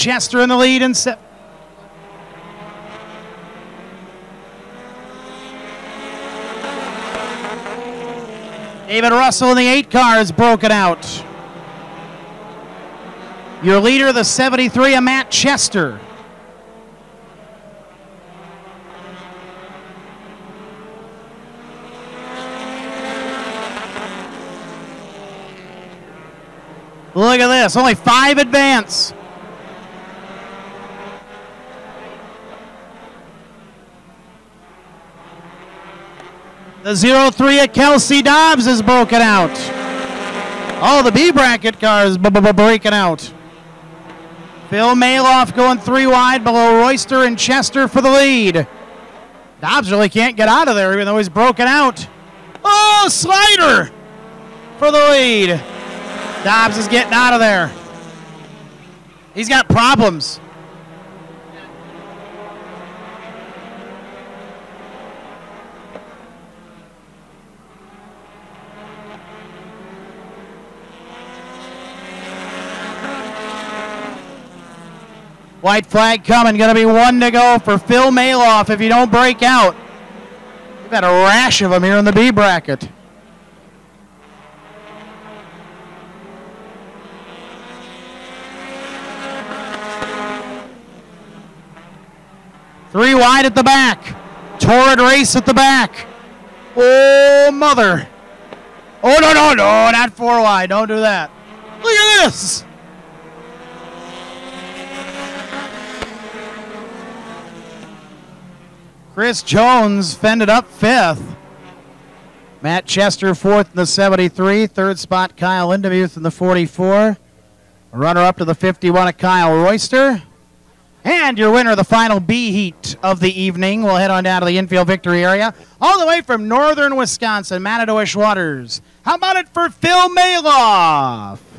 Chester in the lead in David Russell in the 8 car is broken out. Your leader, the 73, Matt Chester. Look at this, only 5 advance. The 03 at Kelsey Dobbs is broken out. Oh, the B bracket cars breaking out. Phil Maloff going 3 wide below Royster and Chester for the lead. Dobbs really can't get out of there even though he's broken out. Oh, slider for the lead. Dobbs is getting out of there. He's got problems. White flag coming, going to be 1 to go for Phil Maloff if you don't break out. We've got a rash of them here in the B bracket. Three wide at the back. Torrid race at the back. Oh, mother. Oh, no, no, no, not 4 wide. Don't do that. Look at this. Chris Jones fended up 5th. Matt Chester 4th in the 73. 3rd spot, Kyle Lindemuth in the 44. Runner up to the 51 at Kyle Royster. And your winner of the final B heat of the evening. We'll head on down to the infield victory area. All the way from northern Wisconsin, Manitowish Waters. How about it for Phil Maloff?